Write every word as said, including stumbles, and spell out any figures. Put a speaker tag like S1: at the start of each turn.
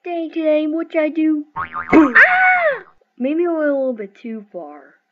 S1: Dang today, what I do? Ah! Maybe I went a little bit too far.